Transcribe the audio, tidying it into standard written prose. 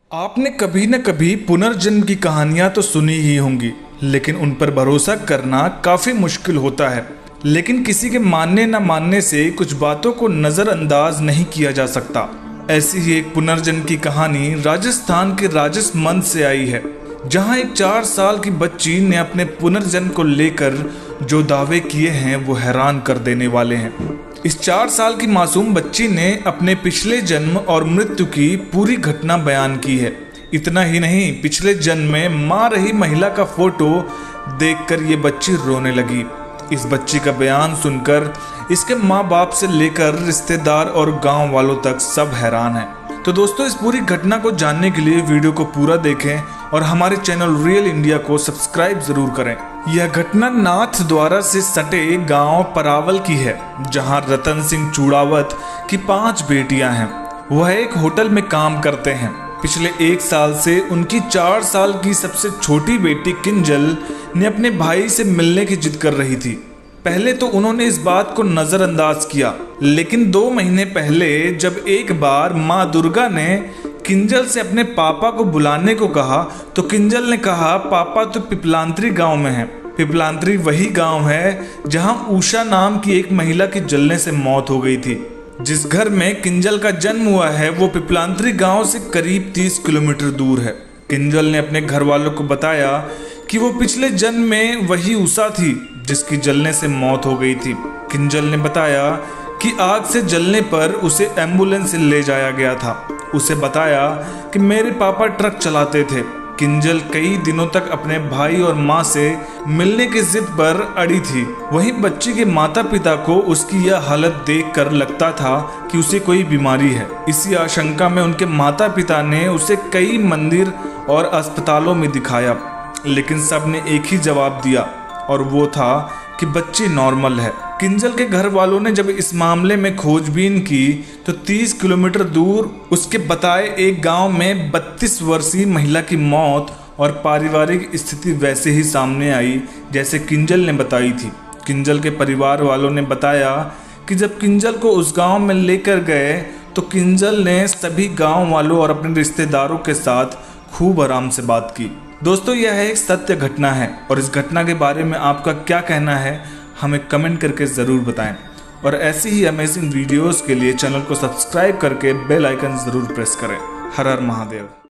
आपने कभी न कभी पुनर्जन्म की कहानियां तो सुनी ही होंगी, लेकिन उन पर भरोसा करना काफ़ी मुश्किल होता है। लेकिन किसी के मानने न मानने से कुछ बातों को नज़रअंदाज नहीं किया जा सकता। ऐसी ही एक पुनर्जन्म की कहानी राजस्थान के राजसमंद से आई है, जहां एक 4 साल की बच्ची ने अपने पुनर्जन्म को लेकर जो दावे किए हैं वो हैरान कर देने वाले हैं। इस 4 साल की मासूम बच्ची ने अपने पिछले जन्म और मृत्यु की पूरी घटना बयान की है। इतना ही नहीं, पिछले जन्म में मां रही महिला का फोटो देखकर ये बच्ची रोने लगी। इस बच्ची का बयान सुनकर इसके माँ बाप से लेकर रिश्तेदार और गांव वालों तक सब हैरान हैं। तो दोस्तों, इस पूरी घटना को जानने के लिए वीडियो को पूरा देखें और हमारे चैनल रियल इंडिया को सब्सक्राइब जरूर करें। यह घटना नाथ द्वारा से सटे गांव परावल की है, जहां रतन सिंह चूड़ावत की 5 बेटियां हैं। वह एक होटल में काम करते हैं। पिछले 1 साल से उनकी 4 साल की सबसे छोटी बेटी किंजल ने अपने भाई से मिलने की जिद कर रही थी। पहले तो उन्होंने इस बात को नज़रअंदाज किया, लेकिन 2 महीने पहले जब एक बार माँ दुर्गा ने किंजल से अपने पापा को बुलाने को कहा, तो किंजल ने कहा, पापा तो पिपलांत्री गांव में है। पिपलांत्री वही गांव है जहां उषा नाम की एक महिला की जलने से मौत हो गई थी। जिस घर में किंजल का जन्म हुआ है वो पिपलांत्री गांव से करीब 30 किलोमीटर दूर है। किंजल ने अपने घर वालों को बताया कि वो पिछले जन्म में वही उषा थी जिसकी जलने से मौत हो गई थी। किंजल ने बताया कि आग से जलने पर उसे एम्बुलेंस से ले जाया गया था। उसे बताया कि मेरे पापा ट्रक चलाते थे। किंजल कई दिनों तक अपने भाई और माँ से मिलने की जिद पर अड़ी थी। वहीं बच्ची के माता पिता को उसकी यह हालत देखकर लगता था कि उसे कोई बीमारी है। इसी आशंका में उनके माता पिता ने उसे कई मंदिर और अस्पतालों में दिखाया, लेकिन सब ने एक ही जवाब दिया और वो था कि बच्ची नॉर्मल है। किंजल के घर वालों ने जब इस मामले में खोजबीन की तो 30 किलोमीटर दूर उसके बताए एक गांव में 32 वर्षीय महिला की मौत और पारिवारिक स्थिति वैसे ही सामने आई जैसे किंजल ने बताई थी। किंजल के परिवार वालों ने बताया कि जब किंजल को उस गांव में लेकर गए तो किंजल ने सभी गांव वालों और अपने रिश्तेदारों के साथ खूब आराम से बात की। दोस्तों, यह एक सत्य घटना है और इस घटना के बारे में आपका क्या कहना है हमें कमेंट करके ज़रूर बताएं। और ऐसी ही अमेजिंग वीडियोस के लिए चैनल को सब्सक्राइब करके बेल आइकन ज़रूर प्रेस करें। हर हर महादेव।